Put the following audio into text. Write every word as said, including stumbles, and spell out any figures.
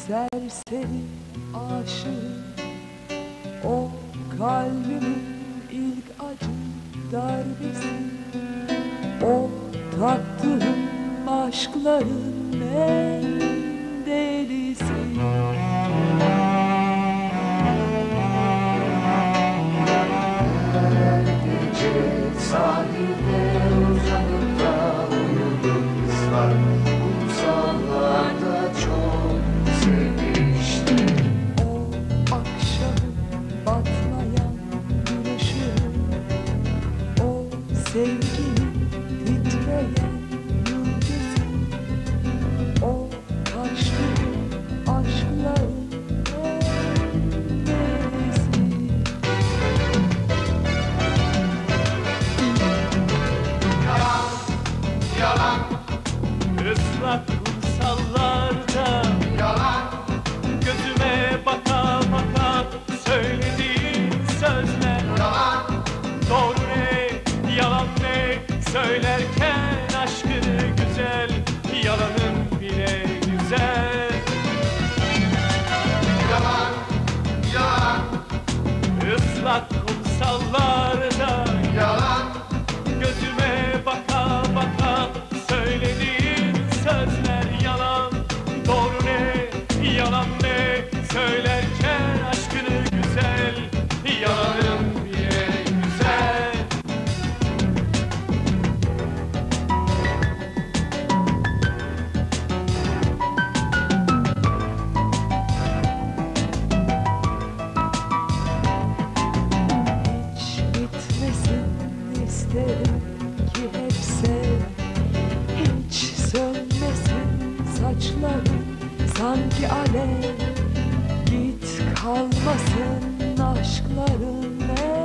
serseri aşığım, o kalbimin ilk acı darbesi, o tattığım aşkların en delisi. Gece sahilde uzanıp da uyudu kızlar, kumsallarda çok sevmiştim. O akşamın batmayan gülüşün, o sevginin titreyen yıldızı, o taşlı aşkların nefesi. Yalan, yalan, Islak kumsallarda yalan, gözüme baka baka söylediğin sözler yalan, doğru ne, yalan ne, söylerken aşkını güzel, yalanın bile güzel. yalan, yalan, Islak kumsallarda yalan, gözüme baka baka söylediğin sözler yalan, doğru ne, yalan ne, söylerken aşkını güzel, yalanın bile güzel. Hiç bitmesin isterim ki hep sev, hiç sönmesin saçların sanki alev, git kalmasın aşkların